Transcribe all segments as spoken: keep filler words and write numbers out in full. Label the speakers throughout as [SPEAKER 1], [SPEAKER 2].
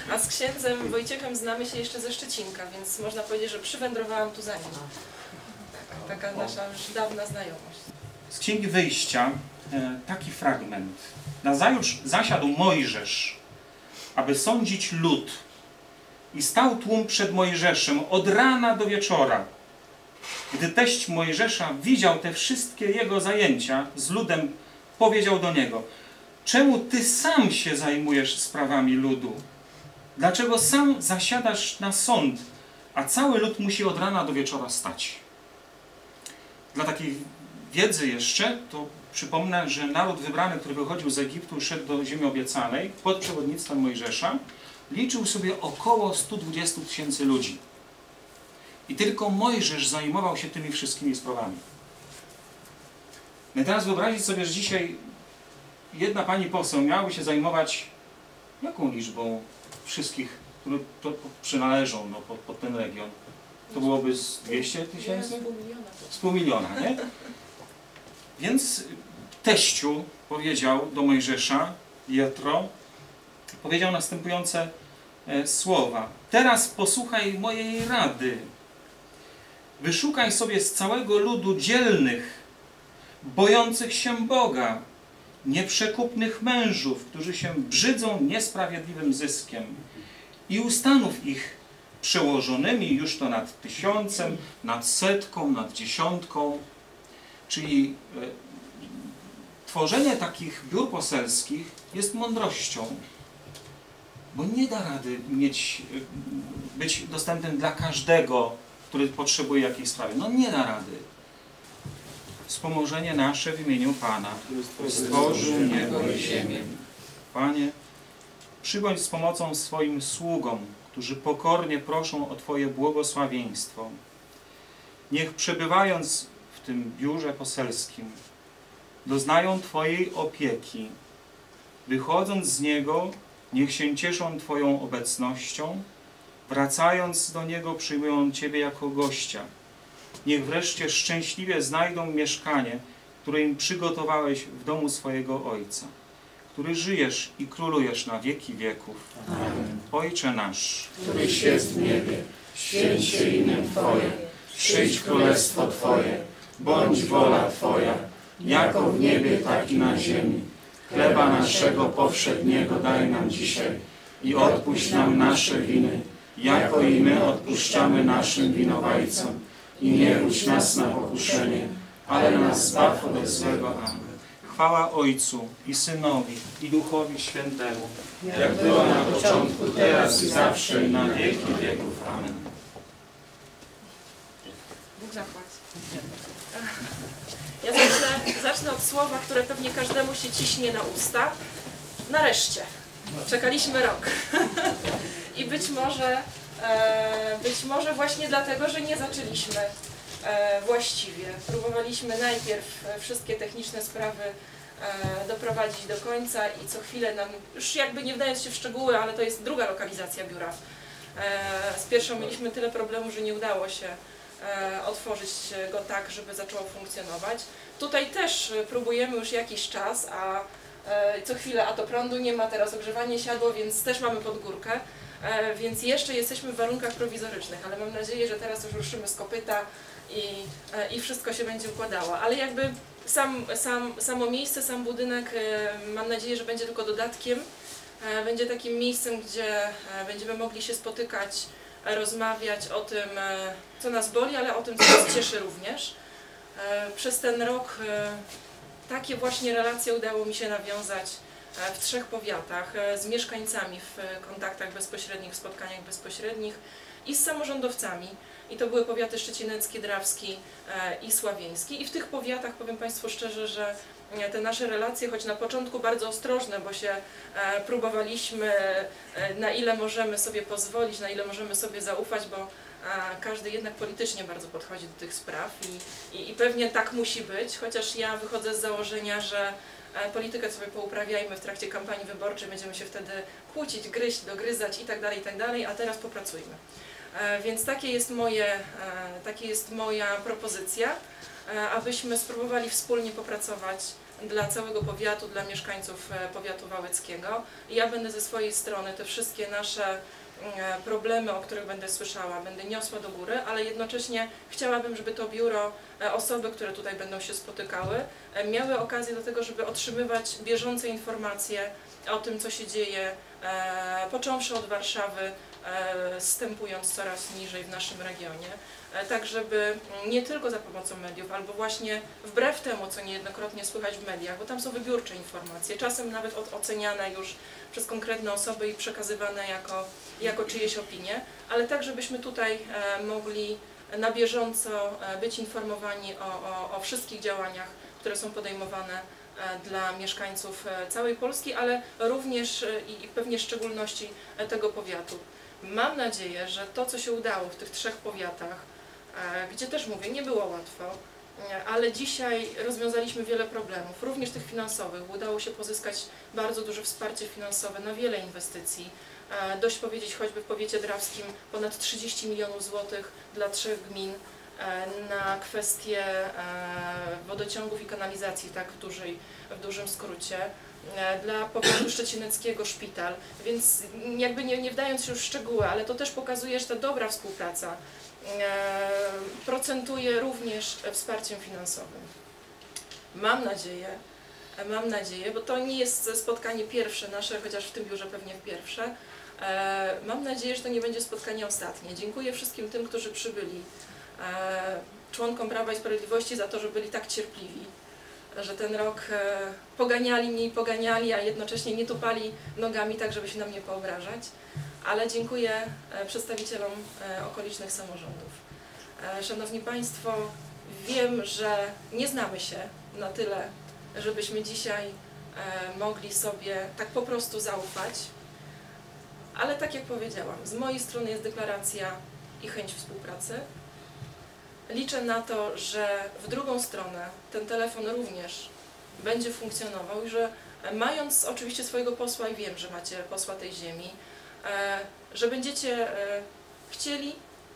[SPEAKER 1] A z księdzem Wojciechem znamy się jeszcze ze Szczecinka, więc można powiedzieć, że przywędrowałam tu za nim. Taka nasza już dawna znajomość.
[SPEAKER 2] Z Księgi Wyjścia taki fragment. Nazajutrz zasiadł Mojżesz, aby sądzić lud. I stał tłum przed Mojżeszem od rana do wieczora. Gdy teść Mojżesza widział te wszystkie jego zajęcia z ludem, powiedział do niego: czemu ty sam się zajmujesz sprawami ludu? Dlaczego sam zasiadasz na sąd, a cały lud musi od rana do wieczora stać? Dla takiej wiedzy jeszcze, to przypomnę, że naród wybrany, który wychodził z Egiptu i szedł do ziemi obiecanej pod przewodnictwem Mojżesza, liczył sobie około stu dwudziestu tysięcy ludzi. I tylko Mojżesz zajmował się tymi wszystkimi sprawami. My teraz wyobrazić sobie, że dzisiaj jedna pani poseł miałaby się zajmować jaką liczbą wszystkich, które przynależą no, pod, pod ten region. To byłoby z dwieście tysięcy? Z pół miliona, nie? Więc teściu powiedział do Mojżesza, Jetro, powiedział następujące e, słowa. Teraz posłuchaj mojej rady. Wyszukaj sobie z całego ludu dzielnych, bojących się Boga, nieprzekupnych mężów, którzy się brzydzą niesprawiedliwym zyskiem, i ustanów ich przełożonymi już to nad tysiącem, nad setką, nad dziesiątką. Czyli e, tworzenie takich biur poselskich jest mądrością, bo nie da rady mieć, być dostępnym dla każdego, który potrzebuje jakiejś sprawy. No nie da rady. Wspomożenie nasze w imieniu Pana, który stworzył niebo i ziemię. Panie, przybądź z pomocą swoim sługom, którzy pokornie proszą o Twoje błogosławieństwo. Niech przebywając w tym biurze poselskim doznają Twojej opieki. Wychodząc z niego, niech się cieszą Twoją obecnością. Wracając do niego, przyjmują Ciebie jako gościa. Niech wreszcie szczęśliwie znajdą mieszkanie, które im przygotowałeś w domu swojego Ojca, który żyjesz i królujesz na wieki wieków.
[SPEAKER 3] Amen.
[SPEAKER 2] Ojcze nasz,
[SPEAKER 3] któryś jest w niebie, święć się imię Twoje, przyjdź królestwo Twoje, bądź wola Twoja, jako w niebie, tak i na ziemi. Chleba naszego powszedniego daj nam dzisiaj i odpuść nam nasze winy, jako i my odpuszczamy naszym winowajcom. I nie wódź nas na pokuszenie, ale nas zbaw ode złego. Amen.
[SPEAKER 2] Chwała Ojcu i Synowi i Duchowi Świętemu,
[SPEAKER 3] Jak była na początku, teraz i zawsze, i na wieki wieków. Amen.
[SPEAKER 1] Bóg zapłać. Ja zacznę, zacznę od słowa, które pewnie każdemu się ciśnie na usta. Nareszcie. Czekaliśmy rok. I być może, e, być może właśnie dlatego, że nie zaczęliśmy e, właściwie. Próbowaliśmy najpierw wszystkie techniczne sprawy e, doprowadzić do końca i co chwilę nam, już jakby nie wdając się w szczegóły, ale to jest druga lokalizacja biura. E, z pierwszą mieliśmy tyle problemów, że nie udało się e, otworzyć go tak, żeby zaczęło funkcjonować. Tutaj też próbujemy już jakiś czas, a co chwilę, a to prądu nie ma, teraz ogrzewanie siadło, więc też mamy pod górkę, więc jeszcze jesteśmy w warunkach prowizorycznych, ale mam nadzieję, że teraz już ruszymy z kopyta i, i wszystko się będzie układało. Ale jakby sam, sam, samo miejsce, sam budynek, mam nadzieję, że będzie tylko dodatkiem, będzie takim miejscem, gdzie będziemy mogli się spotykać, rozmawiać o tym, co nas boli, ale o tym, co nas cieszy również. Przez ten rok takie właśnie relacje udało mi się nawiązać w trzech powiatach z mieszkańcami w kontaktach bezpośrednich, w spotkaniach bezpośrednich i z samorządowcami. I to były powiaty szczecinecki, drawski i sławieński. I w tych powiatach, powiem Państwu szczerze, że te nasze relacje, choć na początku bardzo ostrożne, bo się próbowaliśmy, na ile możemy sobie pozwolić, na ile możemy sobie zaufać, bo każdy jednak politycznie bardzo podchodzi do tych spraw i, i, i pewnie tak musi być, chociaż ja wychodzę z założenia, że politykę sobie pouprawiajmy w trakcie kampanii wyborczej, będziemy się wtedy kłócić, gryźć, dogryzać itd., itd., a teraz popracujmy. Więc takie jest, moje, takie jest moja propozycja, abyśmy spróbowali wspólnie popracować dla całego powiatu, dla mieszkańców powiatu wałeckiego. Ja będę ze swojej strony te wszystkie nasze problemy, o których będę słyszała, będę niosła do góry, ale jednocześnie chciałabym, żeby to biuro, osoby, które tutaj będą się spotykały, miały okazję do tego, żeby otrzymywać bieżące informacje o tym, co się dzieje, począwszy od Warszawy, zstępując coraz niżej w naszym regionie, tak żeby nie tylko za pomocą mediów, albo właśnie wbrew temu, co niejednokrotnie słychać w mediach, bo tam są wybiórcze informacje, czasem nawet oceniane już przez konkretne osoby i przekazywane jako, jako czyjeś opinie, ale tak, żebyśmy tutaj mogli na bieżąco być informowani o, o, o wszystkich działaniach, które są podejmowane dla mieszkańców całej Polski, ale również i pewnie w szczególności tego powiatu. Mam nadzieję, że to, co się udało w tych trzech powiatach, gdzie też mówię, nie było łatwo, ale dzisiaj rozwiązaliśmy wiele problemów, również tych finansowych. Udało się pozyskać bardzo duże wsparcie finansowe na wiele inwestycji. Dość powiedzieć choćby w powiecie drawskim ponad trzydzieści milionów złotych dla trzech gmin na kwestie wodociągów i kanalizacji, tak w, dużej, w dużym skrócie. Dla powiatu szczecineckiego szpital, więc jakby nie, nie wdając się już w szczegóły, ale to też pokazuje, że ta dobra współpraca e, procentuje również wsparciem finansowym. Mam nadzieję, mam nadzieję, bo to nie jest spotkanie pierwsze nasze, chociaż w tym biurze pewnie pierwsze, e, mam nadzieję, że to nie będzie spotkanie ostatnie. Dziękuję wszystkim tym, którzy przybyli, e, członkom Prawa i Sprawiedliwości za to, że byli tak cierpliwi, że ten rok poganiali mnie i poganiali, a jednocześnie nie tupali nogami tak, żeby się nam nie poobrażać. Ale dziękuję przedstawicielom okolicznych samorządów. Szanowni Państwo, wiem, że nie znamy się na tyle, żebyśmy dzisiaj mogli sobie tak po prostu zaufać, ale tak jak powiedziałam, z mojej strony jest deklaracja i chęć współpracy. Liczę na to, że w drugą stronę ten telefon również będzie funkcjonował i że mając oczywiście swojego posła, i wiem, że macie posła tej ziemi, że będziecie chcieli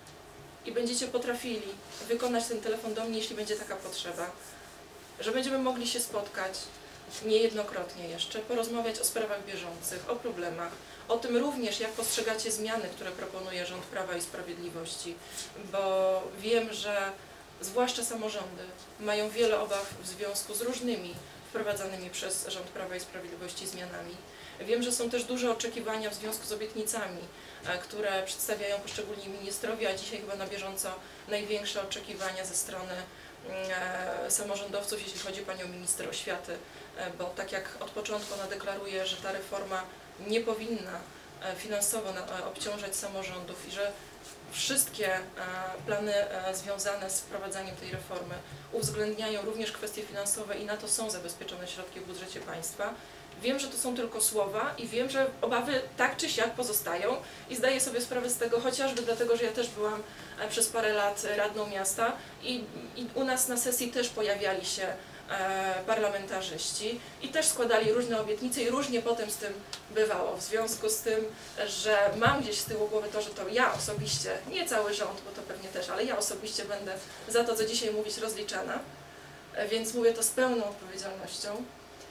[SPEAKER 1] i będziecie potrafili wykonać ten telefon do mnie, jeśli będzie taka potrzeba, że będziemy mogli się spotkać niejednokrotnie jeszcze, porozmawiać o sprawach bieżących, o problemach, o tym również, jak postrzegacie zmiany, które proponuje rząd Prawa i Sprawiedliwości, bo wiem, że zwłaszcza samorządy mają wiele obaw w związku z różnymi wprowadzanymi przez rząd Prawa i Sprawiedliwości zmianami. Wiem, że są też duże oczekiwania w związku z obietnicami, które przedstawiają poszczególni ministrowie, a dzisiaj chyba na bieżąco największe oczekiwania ze strony samorządowców, jeśli chodzi o Panią Minister Oświaty, bo tak jak od początku ona deklaruje, że ta reforma nie powinna finansowo obciążać samorządów i że wszystkie plany związane z wprowadzaniem tej reformy uwzględniają również kwestie finansowe i na to są zabezpieczone środki w budżecie państwa. Wiem, że to są tylko słowa i wiem, że obawy tak czy siak pozostają i zdaję sobie sprawę z tego, chociażby dlatego, że ja też byłam przez parę lat radną miasta i, i u nas na sesji też pojawiali się e, parlamentarzyści i też składali różne obietnice i różnie potem z tym bywało. W związku z tym, że mam gdzieś z tyłu głowy to, że to ja osobiście, nie cały rząd, bo to pewnie też, ale ja osobiście będę za to, co dzisiaj mówić, rozliczana, e, więc mówię to z pełną odpowiedzialnością.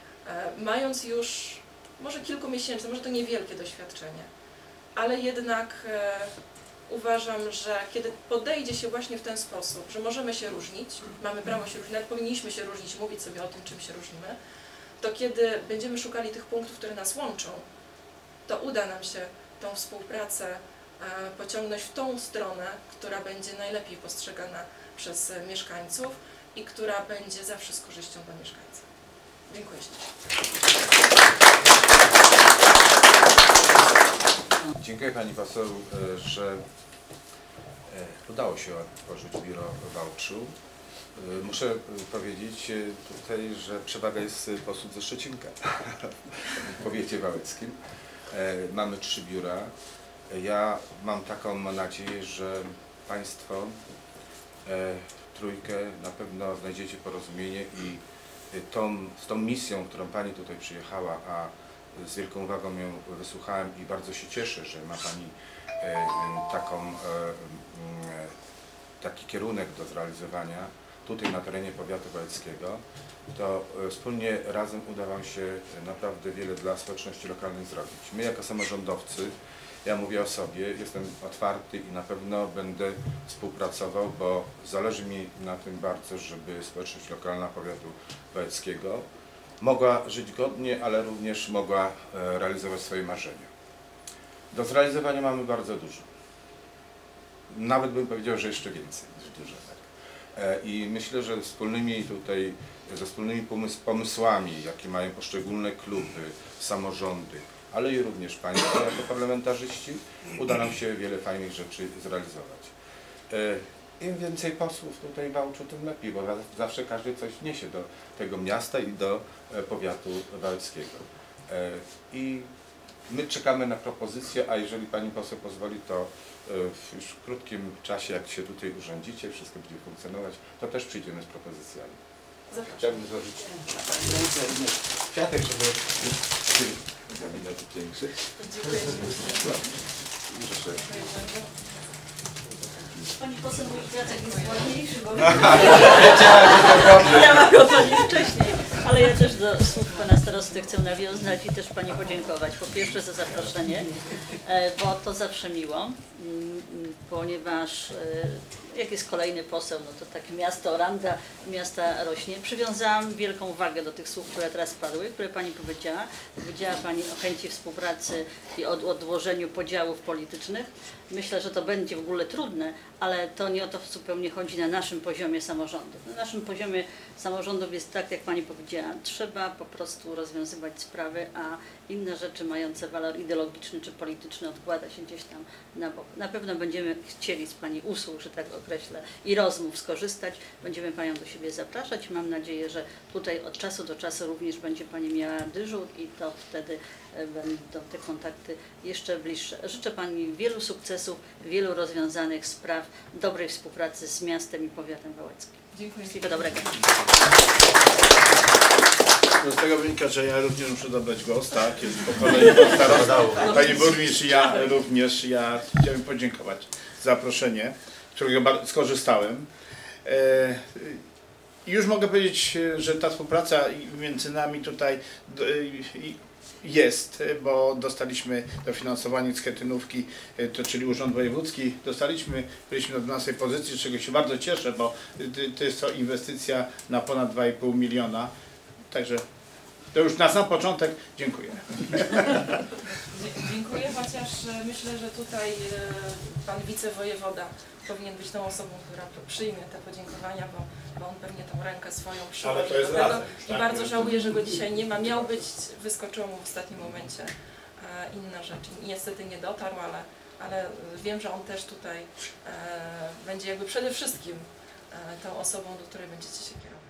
[SPEAKER 1] Mając już może kilkumiesięczne, może to niewielkie doświadczenie, ale jednak e, uważam, że kiedy podejdzie się właśnie w ten sposób, że możemy się różnić, mamy prawo się różnić, nawet powinniśmy się różnić, mówić sobie o tym, czym się różnimy, to kiedy będziemy szukali tych punktów, które nas łączą, to uda nam się tą współpracę e, pociągnąć w tą stronę, która będzie najlepiej postrzegana przez mieszkańców i która będzie zawsze z korzyścią dla mieszkańców. Dziękuję ślicznie.
[SPEAKER 4] Dziękuję Pani Poseł, że udało się otworzyć biuro w Wałczu. Muszę powiedzieć tutaj, że przewaga jest posłów ze Szczecinka w powiecie wałeckim. Mamy trzy biura. Ja mam taką nadzieję, że Państwo trójkę na pewno znajdziecie porozumienie i tą, z tą misją, którą Pani tutaj przyjechała, a z wielką uwagą ją wysłuchałem i bardzo się cieszę, że ma Pani e, taką, e, taki kierunek do zrealizowania, tutaj na terenie powiatu wałeckiego, to wspólnie razem uda Wam się naprawdę wiele dla społeczności lokalnej zrobić. My jako samorządowcy, ja mówię o sobie, jestem otwarty i na pewno będę współpracował, bo zależy mi na tym bardzo, żeby społeczność lokalna powiatu wałeckiego mogła żyć godnie, ale również mogła realizować swoje marzenia. Do zrealizowania mamy bardzo dużo. Nawet bym powiedział, że jeszcze więcej niż dużo. I myślę, że wspólnymi tutaj, ze wspólnymi pomysłami, jakie mają poszczególne kluby, samorządy, ale i również Państwo jako parlamentarzyści, uda nam się wiele fajnych rzeczy zrealizować. Im więcej posłów tutaj w Wałczu, tym lepiej, bo zawsze każdy coś wniesie do tego miasta i do powiatu wałeckiego. I my czekamy na propozycję, a jeżeli Pani poseł pozwoli, to w już krótkim czasie, jak się tutaj urządzicie, wszystko będzie funkcjonować, to też przyjdziemy z propozycjami.
[SPEAKER 1] Zapraszam.
[SPEAKER 4] Chciałbym złożyć kwiatek, żeby gabinetu większy.
[SPEAKER 5] Pani poseł mój kwiatek jest ładniejszy, bo ja mam go pani wcześniej. Ale ja też do słów pana starosty chcę nawiązać i też pani podziękować. Po pierwsze za zaproszenie, bo to zawsze miło, ponieważ jak jest kolejny poseł, no to tak miasto oranda, miasta rośnie. Przywiązałam wielką wagę do tych słów, które teraz padły, które pani powiedziała. Powiedziała pani o chęci współpracy i o odłożeniu podziałów politycznych. Myślę, że to będzie w ogóle trudne, ale to nie o to zupełnie chodzi na naszym poziomie samorządów. Na naszym poziomie samorządów jest tak, jak pani powiedziała, trzeba po prostu rozwiązywać sprawy, a inne rzeczy mające walor ideologiczny czy polityczny odkłada się gdzieś tam na bok. Na pewno będziemy chcieli z pani usług, że tak określę, i rozmów skorzystać. Będziemy panią do siebie zapraszać. Mam nadzieję, że tutaj od czasu do czasu również będzie pani miała dyżur i to wtedy będą te kontakty jeszcze bliższe. Życzę pani wielu sukcesów, wielu rozwiązanych spraw, dobrej współpracy z miastem i powiatem wałeckim.
[SPEAKER 1] Dziękuję.
[SPEAKER 5] Wszystkiego dobrego.
[SPEAKER 6] Z tego wynika, że ja również muszę dobrać głos, tak, jest po kolei pan starosta, pani burmistrz, ja również, ja chciałem podziękować za zaproszenie, z którego skorzystałem. E, już mogę powiedzieć, że ta współpraca między nami tutaj jest, bo dostaliśmy dofinansowanie z Chetynówki, to czyli Urząd Wojewódzki, dostaliśmy, byliśmy na dwunastej pozycji, z czego się bardzo cieszę, bo to jest to inwestycja na ponad dwa i pół miliona. Także to już na sam początek dziękuję.
[SPEAKER 1] Dziękuję, chociaż myślę, że tutaj pan wicewojewoda powinien być tą osobą, która przyjmie te podziękowania, bo, bo on pewnie tą rękę swoją przyłoży do tego.
[SPEAKER 6] razem,
[SPEAKER 1] I
[SPEAKER 6] tak,
[SPEAKER 1] bardzo żałuję, że go dzisiaj nie ma. Miał być, wyskoczyło mu w ostatnim momencie inna rzecz. Niestety nie dotarł, ale, ale wiem, że on też tutaj będzie jakby przede wszystkim tą osobą, do której będziecie się kierować.